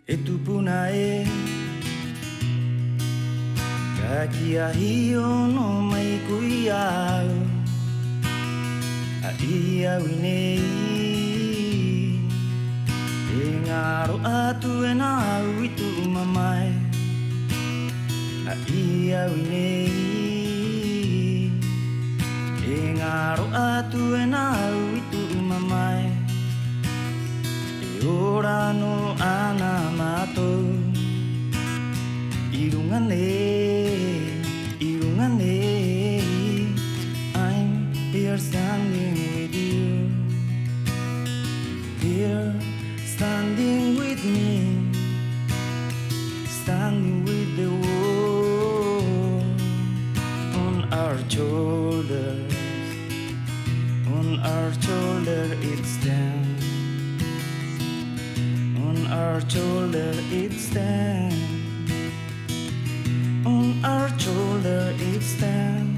e tupuna e ka kia hio no mai kui au a ia winei e ngaro atu e na au i tu mamai a ia winei e ngaro atu e na au i tu mamai ora no ana matou irungane I'm here standing with you, here standing with me, standing with the world on our shoulders, it stands. On our shoulder it stands. On our shoulder it stands.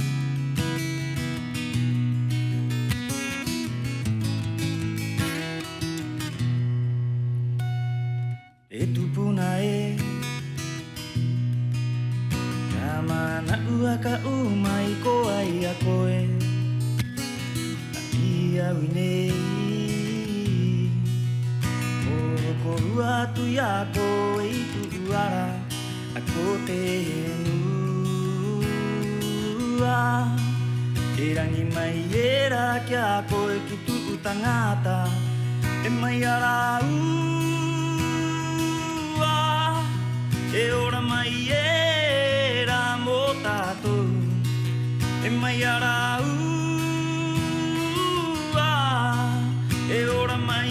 E tupuna e kamana ua ka umai ko ai a koe a ia winei korua tu ya ko i tu ara a ko te nua e rangi mai era kia ko e ki tu tangata e mai ara ua e ora mai era mo tatou e mai ara ua e ora mai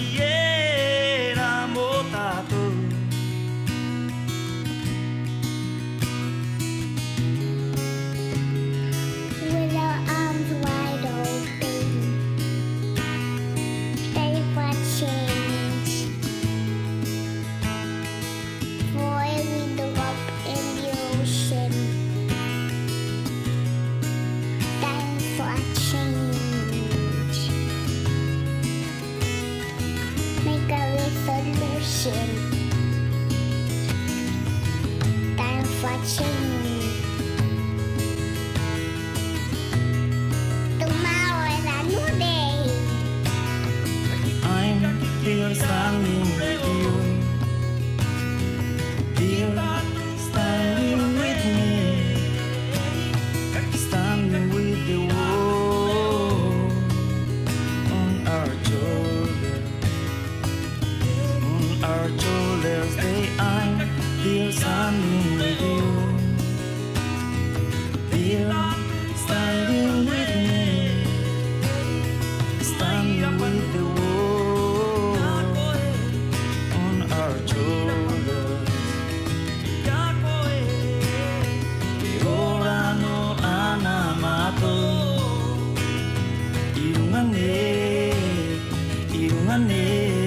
Time for change. Tomorrow is a new day. I'm here standing with you, here standing with me, standing with the world on our shoulders. Our shoulders, I'm here standing with you, here standing with me, standing with the world on our shoulders. Ora no ana matou irungane